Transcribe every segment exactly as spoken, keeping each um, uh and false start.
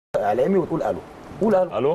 اعلامي وتقول الو. قول الو. الو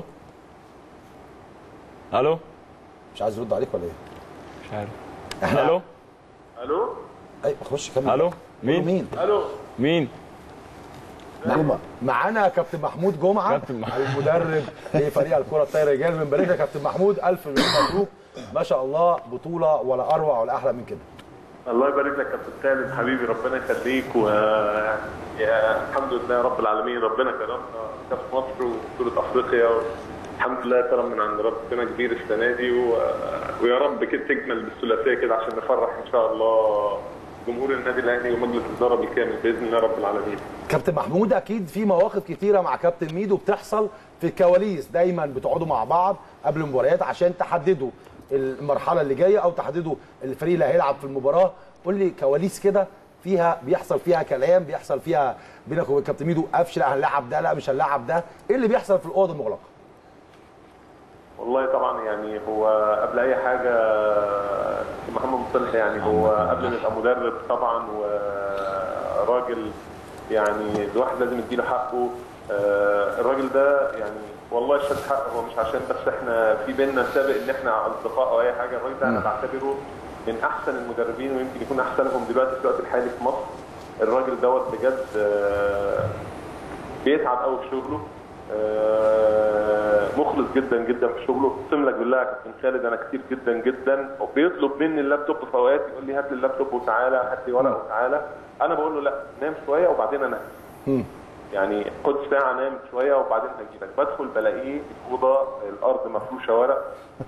الو. مش عايز يرد عليك ولا ايه؟ مش عارف. احنا الو الو. اي خش كمل. الو. مين مين؟ الو. مين؟ جمعه. معانا كابتن محمود جمعه، كابتن محمود. المدرب لفريق الكره الطايره رجال. بنبارك لك يا كابتن محمود، الف مبروك، ما شاء الله، بطوله ولا اروع ولا احلى من كده. الله يبارك لك يا كابتن خالد حبيبي، ربنا يخليك. و يا الحمد لله رب العالمين، ربنا كرمنا كاس مصر وبطوله افريقيا، الحمد لله كرم من عند ربنا كبير السنه دي. و... ويا رب كده تكمل بالثلاثيه كده عشان نفرح ان شاء الله جمهور النادي الاهلي ومجلس الاداره بالكامل باذن الله رب العالمين. كابتن محمود، اكيد في مواقف كتيره مع كابتن ميدو بتحصل في الكواليس، دايما بتقعدوا مع بعض قبل المباريات عشان تحددوا المرحله اللي جايه او تحددوا الفريق اللي هيلعب في المباراه. قول لي كواليس كده فيها بيحصل فيها كلام، بيحصل فيها بينك وبين كابتن ميدو قفش، لا هنلعب ده لا مش هنلعب ده، ايه اللي بيحصل في الاوضه المغلقه؟ والله طبعا يعني هو قبل اي حاجه محمد مصطفى يعني هو قبل ما يبقى مدرب طبعا وراجل، يعني الواحد لازم يديله حقه. الراجل ده يعني والله شد حقه، هو مش عشان بس احنا في بينا سابق ان احنا اصدقاء او اي حاجه. الراجل ده انا بعتبره من احسن المدربين ويمكن يكون احسنهم دلوقتي في الوقت الحالي في مصر. الراجل دوت بجد بيتعب قوي في شغله، مخلص جدا جدا في شغله. اقسم لك بالله يا كابتن خالد انا كتير جدا جدا وبيطلب مني اللابتوب في اوقات، يقول لي هات لي اللابتوب وتعالى، هات لي ورق وتعالى. انا بقول له لا نام شويه وبعدين انا يعني خد ساعه نام شويه وبعدين هجي لك. بدخل بلاقيه الاوضه الارض مفروشه ورق،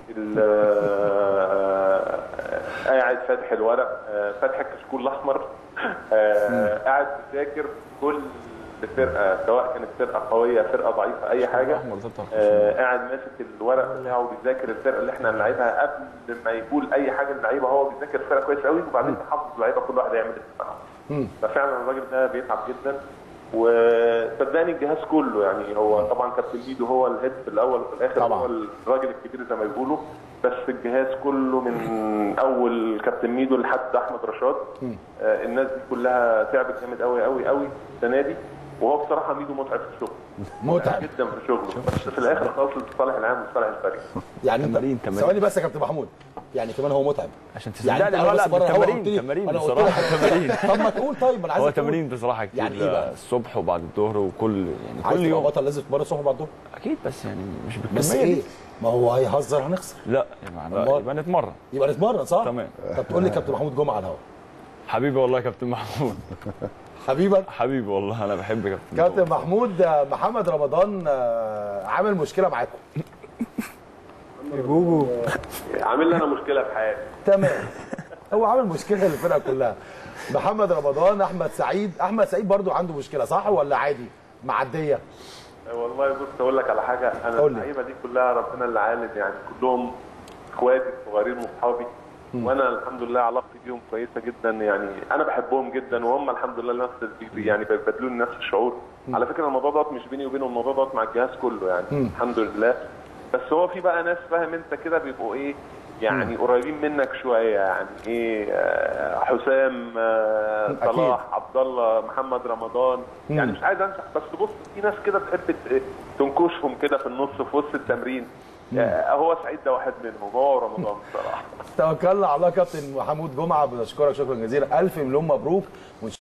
قاعد فاتح الورق، فاتح الكشكول الاحمر، قاعد بيذاكر كل فرقه، سواء كانت فرقه قويه فرقه ضعيفه اي حاجه، آه قاعد ماسك الورق بتاعه بيذاكر الفرقه اللي احنا هنلعبها قبل ما يقول اي حاجه للعيبه. هو بيذاكر الفرقه كويس قوي وبعدين بيحفظ اللعيبه كل واحد هيعمل ايه. ففعلا الراجل ده بيتعب جدا، وصدقني الجهاز كله يعني هو طبعا كابتن ميدو هو الهيد في الاول وفي الاخر طبعا. هو الراجل الكبير زي ما بيقولوا، بس الجهاز كله من اول كابتن ميدو لحد احمد رشاد، آه الناس دي كلها تعبت جامد قوي قوي قوي السنه دي. وهو بصراحه ميدو متعب في الشغل، متعب جدا في شغله، بس في الاخر خالص لصالح العام وصالح الفريق. يعني انت ثواني بس يا كابتن محمود، يعني كمان هو متعب عشان تصدقني؟ يعني لا لا تمارين تمارين بصراحه تمارين. طب ما تقول طيب انا عايز هو تمارين بصراحه كتير، يعني ايه بقى؟ الصبح وبعد الظهر وكل يعني كل يوم. بطل لازم تتمرن الصبح وبعد الظهر اكيد، بس يعني مش بالكميه بس ايه؟ ما هو هيهزر هنخسر. لا يبقى نتمرن، يبقى نتمرن صح؟ تمام. طب تقول لي كابتن محمود جمعه على الهواء. حبيبي والله يا كابتن محمود. حبيبك حبيبي والله انا بحب كابتن كابتن محمود. محمد رمضان عامل مشكله معاكم. جوجو عامل لي انا مشكله في حياتي. تمام، هو عامل مشكله للفرقه كلها. محمد رمضان، احمد سعيد، احمد سعيد برضو عنده مشكله صح ولا عادي معديه؟ والله بص اقول لك على حاجه، انا اللعيبه دي كلها ربنا اللي عالم، يعني كلهم اخواتي الصغيرين واصحابي، وانا الحمد لله علاقتي بيهم كويسه جدا، يعني انا بحبهم جدا وهم الحمد لله نفس يعني بيبادلوني نفس الشعور. م. على فكره الموضوع دوت مش بيني وبينهم، الموضوع دوت مع الجهاز كله يعني. م. الحمد لله. بس هو في بقى ناس فاهم انت كده بيبقوا ايه يعني م. قريبين منك شويه، يعني ايه آه حسام، آه صلاح، عبد الله، محمد رمضان، م. يعني مش عايز انسى، بس بص في ناس كده بتحب تنكشهم كده في النص في وسط التمرين. هو سعيد ده واحد منهم، هو ورمضان بصراحه. توكلنا على الله. كابتن محمود جمعه بنشكرك شكرا جزيلا، الف مليون مبروك.